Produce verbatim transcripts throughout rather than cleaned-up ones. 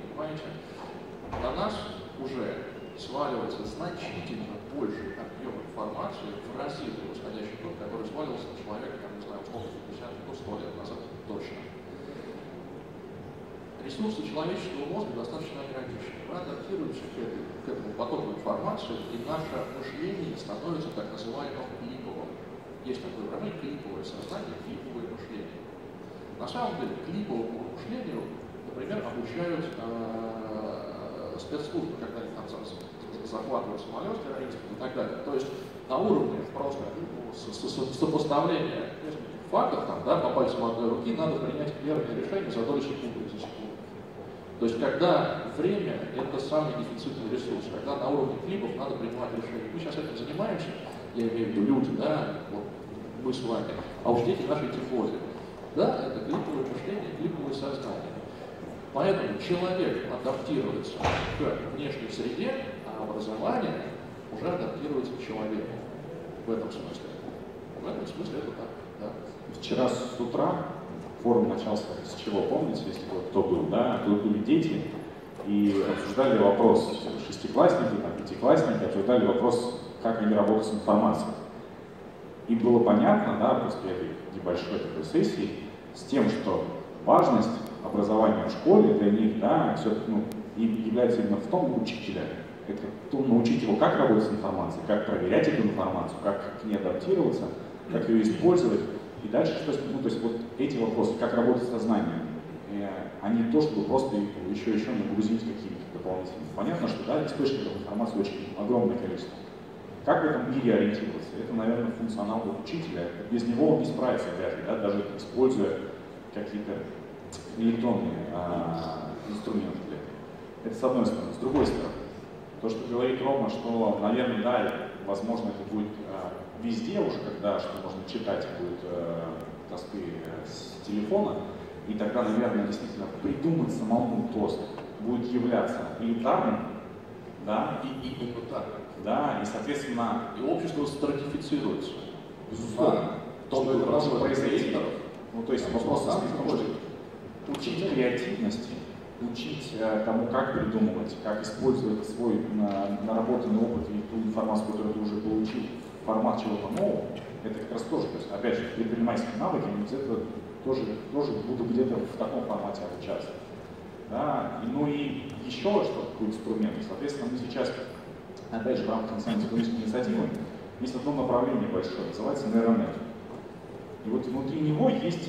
понимаете? На нас уже сваливается значительно больше объем информации в разы превосходящий тот, который сваливался на человека, я не знаю, условно, пятьдесят, ну, сто лет назад точно. Ресурсы человеческого мозга достаточно ограничены. Мы адаптируемся к, этой, к этому потоку информации, и наше мышление становится так называемым клиповым. Есть такое выражение — клиповое сознание, клиповое мышление. На самом деле, клиповому мышлению, например, обучают э, спецслужбы, когда они там захватывают самолет террористов и так далее. То есть на уровне просто ну, сопоставления фактов, там, да, по пальцам одной руки, надо принять верное решение за долю секунды, за секунду. То есть, когда время – это самый дефицитный ресурс, когда на уровне клипов надо принимать решения. Мы сейчас этим занимаемся, я имею в виду люди, да, вот мы с вами, а уж дети наши тем более. Да, это клиповое мышление, клиповое сознание. Поэтому человек адаптируется к внешней среде, а образование уже адаптируется к человеку. В этом смысле. В этом смысле это так, да. Вчера с утра форум начался с чего, помните, если кто был, да, тут были дети и обсуждали вопрос, шестиклассники, там, пятиклассники обсуждали вопрос, как они работают с информацией. И было понятно, да, после этой небольшой такой сессии, с тем, что важность образования в школе для них, да, все, ну, и является именно в том, учителя. Это научить его, как работать с информацией, как проверять эту информацию, как к ней адаптироваться, как ее использовать. И дальше, что, ну, то есть вот эти вопросы, как работать с сознанием, э, а не то, чтобы просто еще еще нагрузить какие-то дополнительные. Понятно, что да, источников информации очень огромное количество. Как в этом мире ориентироваться? Это, наверное, функционал учителя. Без него он не справится вряд ли, да, даже используя какие-то электронные а, инструменты для этого. Это с одной стороны. С другой стороны, то, что говорит Рома, что, наверное, да, возможно, это будет а, везде уже, когда что можно читать будет э, тосты с телефона, и тогда, наверное, действительно придумать самому тост будет являться элитарным, да, и именно так. Да, и, соответственно, и общество стратифицируется. Безусловно. То, что это может произойти. Ну, то есть вопрос может учить креативности, учить э, тому, как придумывать, как использовать свой на, наработанный опыт и ту информацию, которую ты уже получил, формат чего-то нового. Это как раз тоже, то есть, опять же, предпринимательские навыки, они где-то тоже, тоже будут где-то в таком формате обучаться. Да? И, ну и еще что такой инструмент. Соответственно, мы сейчас, опять же, в рамках национальной экономической инициативы есть одно направление большое, называется нейронет. И вот внутри него есть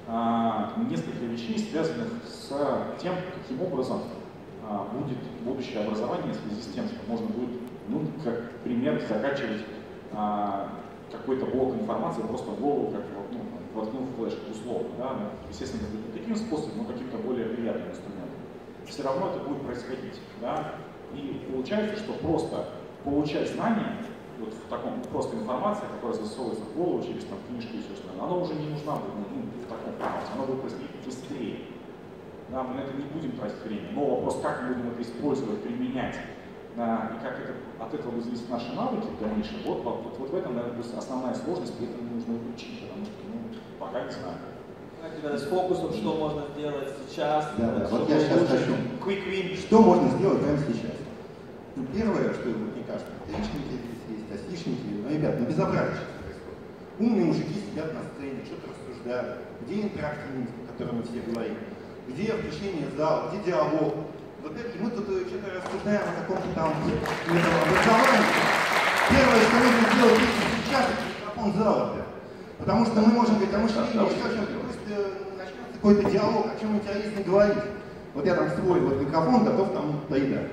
а, несколько вещей, связанных с тем, каким образом а, будет будущее образование в связи с тем, что можно будет, ну, как пример, закачивать а, какой-то блок информации просто в голову, как вот, ну, воткнув флешку, условно. Да? Ну, естественно, не таким способом, но каким-то более приятным инструментом. Все равно это будет происходить. Да? И получается, что просто получать знания, вот в таком просто информация, которая засовывается в голову через там, книжку и все остальное, она уже не нужна будет ну, в таком формате, она будет происходить быстрее. Да, мы на это не будем тратить время. Но вопрос, как мы будем это использовать, применять, да, и как это, от этого будут зависеть наши навыки в дальнейшем, вот, вот, вот в этом, наверное, основная сложность, и это нужно учить, потому что ну, пока не знаю. С фокусом, что можно сделать сейчас. Да, да, вот я сейчас хочу. Quick win. Что можно сделать прямо сейчас? Ну, первое, что мне кажется, отличники здесь есть, осишники, ну, ребят, ну безобразие сейчас происходит. Умные мужики сидят на сцене, что-то рассуждают. Где интерактивность, о которой мы все говорим? Где включение зала, где диалог? Вот это, мы тут что-то рассуждаем о каком-то там образовании. Первое, что нужно сделать сейчас, это микрофон зала. Потому что мы можем говорить о мышлении, еще о чем-то, пусть начнется какой-то диалог, о чем интересно говорить. Вот я там свой вот микрофон готов там доедать.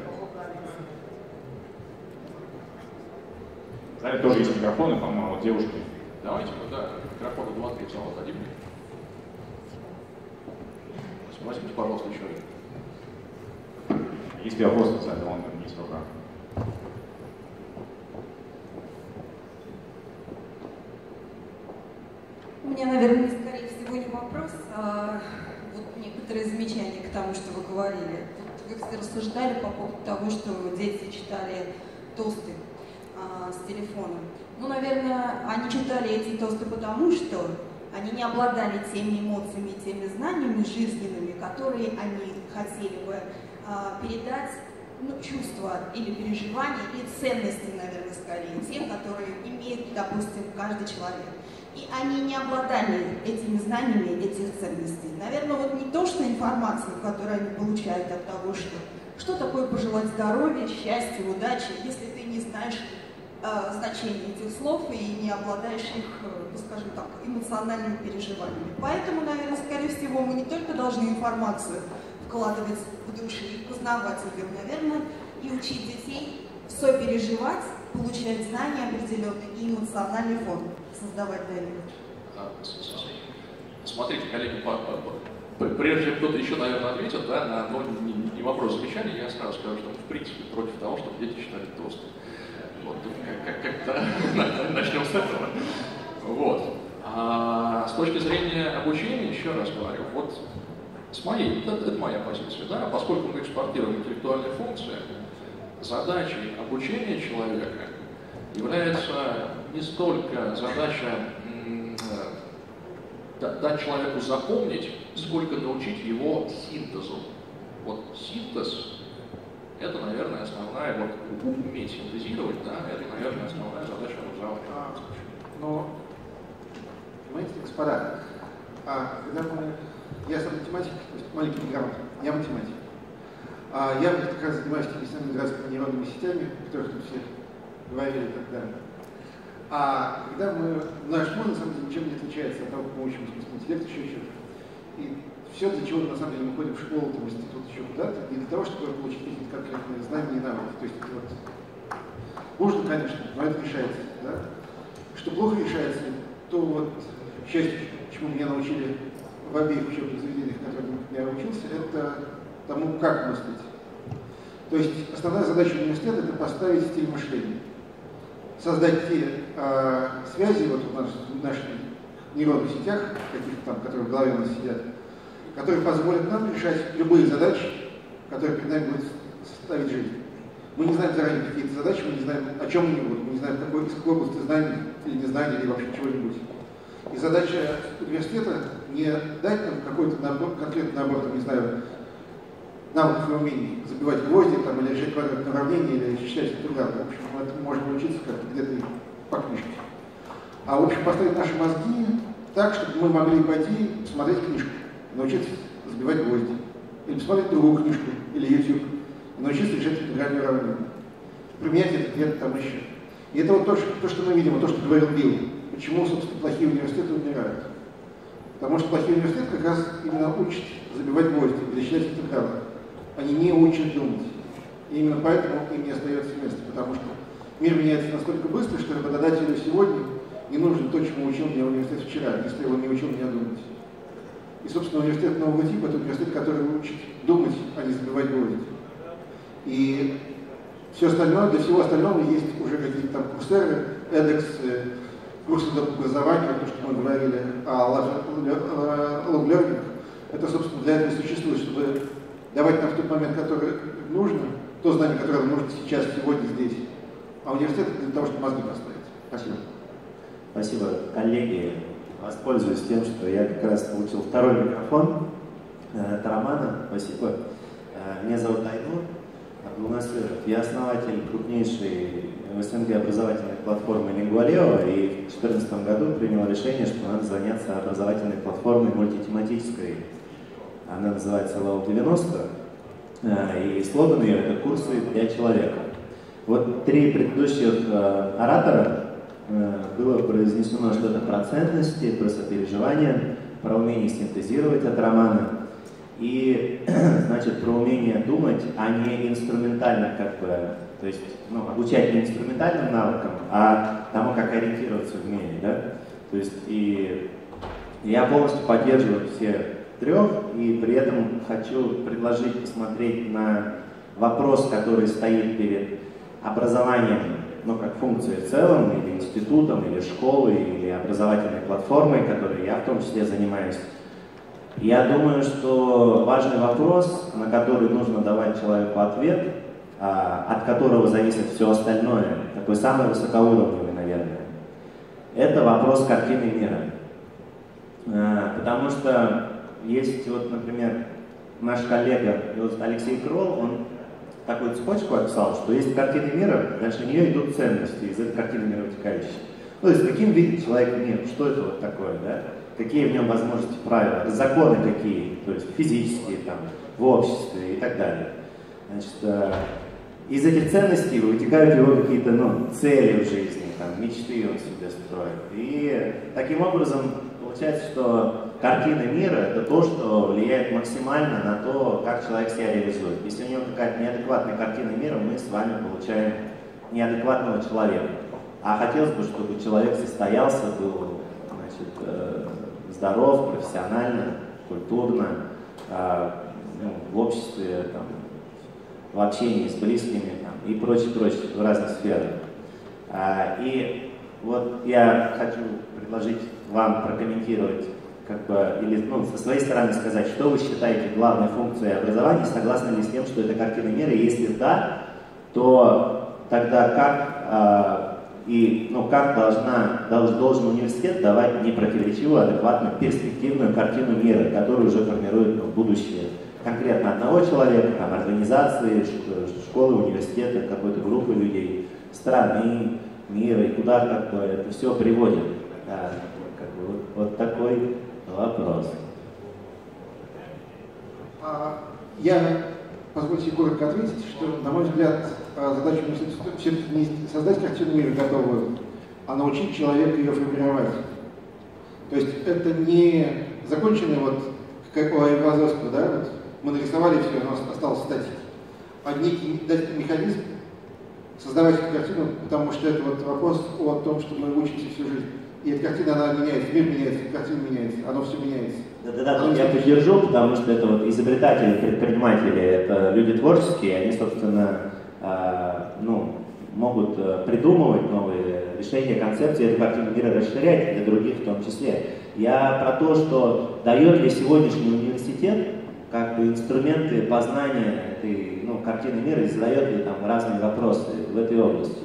В зале тоже есть микрофоны, по-моему, вот девушки. Давайте мы, да, микрофоны два-три в зал дадим. Возьмите, пожалуйста, еще один. Если вопросы в зале, он есть в руках. У меня, наверное, скорее всего не вопрос, а вот некоторые замечания к тому, что вы говорили. Вот вы рассуждали по поводу того, что дети читали тосты а, с телефоном. Ну, наверное, они читали эти тосты потому, что они не обладали теми эмоциями, теми знаниями жизненными, которые они хотели бы а, передать ну, чувства или переживания, или ценности, наверное, скорее, тем, которые имеет, допустим, каждый человек. И они не обладали этими знаниями, этих ценностей. Наверное, вот не то, что информацию, которую они получают от того, что, что такое пожелать здоровья, счастья, удачи, если ты не знаешь э, значение этих слов и не обладаешь их, э, скажем так, эмоциональными переживаниями. Поэтому, наверное, скорее всего, мы не только должны информацию вкладывать в душу и познавать ее, наверное, и учить детей сопереживать, получать знания определенные и эмоциональный фон создавать для них. Смотрите, коллеги, прежде чем кто-то еще, наверное, ответит, да, на одно не, не вопрос замечания, я сразу скажу, что мы, в принципе, против того, чтобы дети читали тосты. Вот, как-то начнем с этого. Вот. А с точки зрения обучения, еще раз говорю, вот с моей, это, это моя позиция, да, поскольку мы экспортируем интеллектуальные функции, задачей обучения человека является не столько задача дать человеку запомнить, сколько научить его синтезу. Вот синтез – это, наверное, основная, вот уметь синтезировать, да, это, наверное, основная задача образования. А, но, понимаете, господа, а, когда мы, я сам математик, то есть маленький неграмотный, я математик, а я как раз занимаюсь теми самыми градскими нейронными сетями, о которых тут все говорили и так далее. А когда мы, наш мозг, на самом деле, ничем не отличается от того, как мы учим искусственный интеллект, еще что-то. И все, для чего, на самом деле, мы ходим в школу, там, в институт, еще куда-то, не для того, чтобы получить какие-то конкретные знания и навыки. То есть это вот нужно, конечно, но это решается. Да? Что плохо решается, то вот, к счастью, чему меня научили в обеих учебных заведениях, в которых я учился, это тому, как мыслить. То есть основная задача университета – это поставить стиль мышления. Создать те э, связи вот в, наш, в наших нейронных сетях, каких-то там, которые в голове у нас сидят, которые позволят нам решать любые задачи, которые перед нами будет ставить жизнь. Мы не знаем заранее какие-то задачи, мы не знаем, о чем они будут, мы не знаем, в какой, из какой области знаний или незнаний, или вообще чего-нибудь. И задача университета не дать нам какой-то набор, конкретный набор, там, не знаю, навыков и умений, забивать гвозди там, или решать квадратные уравнения, или считать интегралы. В общем, мы это можем учиться как-то где-то по книжке. А в общем, поставить наши мозги так, чтобы мы могли пойти посмотреть книжку, научиться забивать гвозди. Или посмотреть другую книжку, или YouTube, и научиться решать интегральные уравнения. Применять это где-то там еще. И это вот то, что, то, что мы видим, вот то, что говорил Билл. Почему, собственно, плохие университеты умирают? Потому что плохие университеты как раз именно учат забивать гвозди или считать интегралы. Они не учат думать. И именно поэтому им не остается места, потому что мир меняется настолько быстро, что работодателю сегодня не нужно то, чему учил меня университет вчера, если его не учил меня думать. И, собственно, университет нового типа – это университет, который учит думать, а не забивать гвозди. И все остальное, для всего остального есть уже какие-то там курсеры, эдекс, курсы образования, то, что мы говорили о long learning. Это, собственно, для этого и существует, чтобы давать нам в тот момент, который нужно, то знание, которое нам нужно сейчас, сегодня, здесь. А университет для того, чтобы мозги поставить. Спасибо. Спасибо. Коллеги, воспользуюсь тем, что я как раз получил второй микрофон. Это Романа. Спасибо. Меня зовут Айнур Абдулнасыров. Я основатель крупнейшей в СНГ образовательной платформы Лингвалео, и в две тысячи четырнадцатом году принял решение, что надо заняться образовательной платформой мультитематической. Она называется Лау девяносто, и слоган ее – это «Курсы для человека». Вот три предыдущих оратора было произнесено что-то про ценности, про сопереживание, про умение синтезировать от Романа и, значит, про умение думать, а не инструментально, как бы, то есть, ну, обучать не инструментальным навыкам, а тому, как ориентироваться в мире, да? То есть, и я полностью поддерживаю все трех, и при этом хочу предложить посмотреть на вопрос, который стоит перед образованием, ну, как функцией в целом, или институтом, или школой, или образовательной платформой, которой я в том числе занимаюсь. Я думаю, что важный вопрос, на который нужно давать человеку ответ, от которого зависит все остальное, такой самый высокоуровневый, наверное, это вопрос картины мира. Потому что есть, вот, например, наш коллега Алексей Кролл, он такую цепочку описал, что есть картина мира, дальше нее идут ценности из этой картины мира вытекающие. Ну, то есть каким видит человек мир, что это вот такое, да? Какие в нем возможности, правила, законы какие, то есть физические, там, в обществе и так далее. Значит, из этих ценностей вытекают его какие-то, ну, цели в жизни, там, мечты он себе строит. И таким образом получается, что картина мира — это то, что влияет максимально на то, как человек себя реализует. Если у него какая-то неадекватная картина мира, мы с вами получаем неадекватного человека. А хотелось бы, чтобы человек состоялся, был, значит, здоров, профессионально, культурно, ну, в обществе, там, в общении с близкими там, и прочее, прочее, в разных сферах. И вот я хочу предложить вам прокомментировать, как бы, или ну, со своей стороны сказать, что вы считаете главной функцией образования, согласны ли с тем, что это картина мира, и если да, то тогда как и ну, как должна, должен университет давать непротиворечивую, адекватную, перспективную картину мира, которую уже формирует ну, будущее конкретно одного человека, там, организации, школы, университета, какой-то группы людей, страны, мира, и куда как бы, это все приводит. Да, как бы, вот, вот такой вопрос. А, я, позвольте коротко ответить, что, на мой взгляд, задача университета все-таки не создать картину мира готовую, а научить человека ее формировать. То есть это не законченный вот, как у Айвазовского, да, вот, мы нарисовали все, у нас осталось статик, а некий дать механизм создавать эту картину, потому что это вот вопрос о том, что мы учимся всю жизнь. И эта картина, она меняется, мир меняется, картина меняется, оно все меняется. Да-да-да, я поддержу, потому что это вот изобретатели, предприниматели, это люди творческие, они, собственно, э, ну, могут придумывать новые решения, концепции, эту картину мира расширять для других в том числе. Я про то, что дает ли сегодняшний университет как бы инструменты познания этой ну, картины мира и задает ли там разные вопросы в этой области.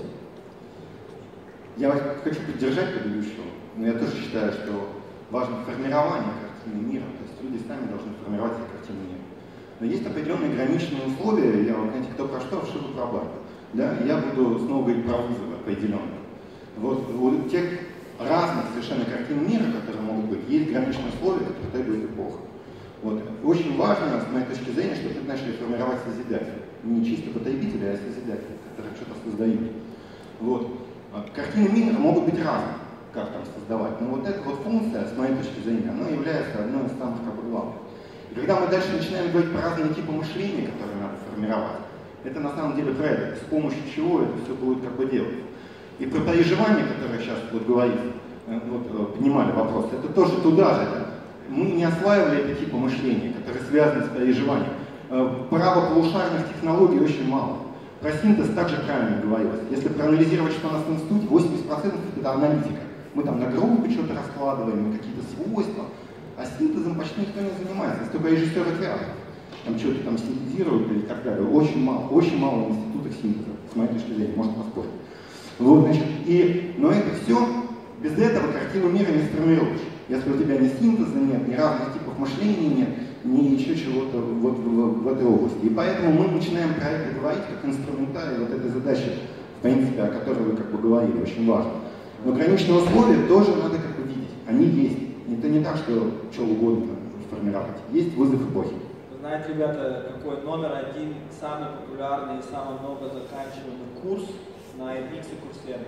Я вас хочу поддержать предыдущего, но я тоже считаю, что важно формирование картины мира, то есть люди сами должны формировать эту картину мира. Но есть определенные граничные условия, я, знаете, кто про что, что про бар. Да? Я буду снова говорить про вызовы определенные. Вот у тех разных совершенно картин мира, которые могут быть, есть граничные условия, которые требует эпоха. Вот. Очень важно, с моей точки зрения, чтобы мы начали формировать созидателей. Не чисто потребители, а созидатели, которые что-то создают. Вот. Картины мира могут быть разные, как там создавать. Но вот эта вот функция, с моей точки зрения, она является одной из самых как бы, главных. И когда мы дальше начинаем говорить про разные типы мышления, которые надо формировать, это на самом деле про это, с помощью чего это все будет как бы делать. И про переживание, которое сейчас вот говорит, вот, поднимали вопрос, это тоже туда же. Да? Мы не осваивали эти типы мышления, которые связаны с переживанием. Правополушарных технологий очень мало. Про синтез также правильно говорилось. Если проанализировать, что у нас в институте, восемьдесят процентов это аналитика. Мы там на группе что-то раскладываем, мы какие-то свойства, а синтезом почти никто не занимается. Если только режиссеры театра там что-то там синтезируют или так далее. Очень мало, очень мало в институтах синтеза, с моей точки зрения, можно поспорить. Вот, значит, и, но это все, без этого картину мира не сформируешь. Если у тебя ни синтеза нет, ни разных типов мышления нет, ни еще чего-то вот в, в, в этой области. И поэтому мы начинаем про это говорить как инструментарий вот этой задачи, в принципе, о которой вы как бы говорили, очень важно. Но граничные условия тоже надо как бы видеть. Они есть. Это не так, что что угодно формировать. Есть вызов эпохи. Вы знаете, ребята, какой номер один, самый популярный и самый много заканчиваемый курс на Эдмиксе Курсере?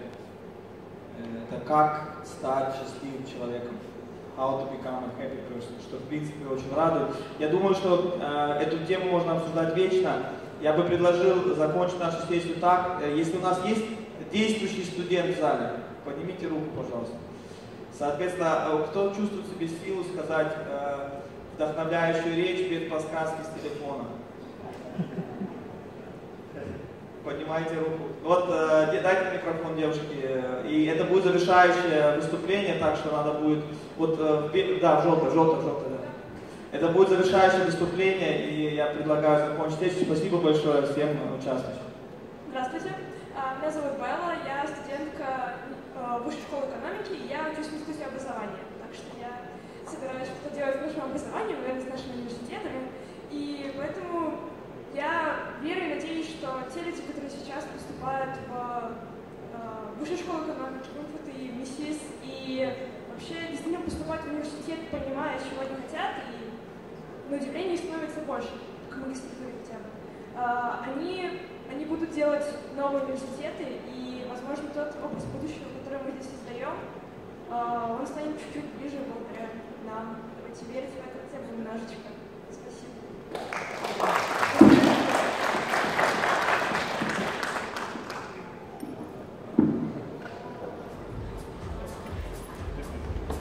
Это как стать счастливым человеком. How to become a happy person, что в принципе очень радует. Я думаю, что э, эту тему можно обсуждать вечно. Я бы предложил закончить нашу сессию так. Э, если у нас есть действующий студент в зале, поднимите руку, пожалуйста. Соответственно, э, кто чувствует в себе силу сказать э, вдохновляющую речь без подсказки с телефона? Поднимайте руку. Вот, э, дайте микрофон девушке. И это будет завершающее выступление, так что надо будет... Вот, э, да, в желтое, в желтое, в желтое, да. Это будет завершающее выступление, и я предлагаю закончить сессию. Спасибо большое всем участникам. Здравствуйте. Меня зовут Белла, я студентка Высшей школы экономики, и я учусь в институте образования. Так что я собираюсь что-то делать с нашим образованием, наверное, с нашими университетами. И поэтому я верю и надеюсь, что те люди, которые сейчас поступают в э, высшую школу экономики, в МФТИ, в МИСИС, и вообще действительно поступать в университет, понимая, чего они хотят, и на удивление их становится больше, к магистратуре хотя бы, э, они, они будут делать новые университеты, и, возможно, тот образ будущего, который мы здесь создаем, э, он станет чуть-чуть ближе благодаря нам. Давайте верить в это хотя бы немножечко.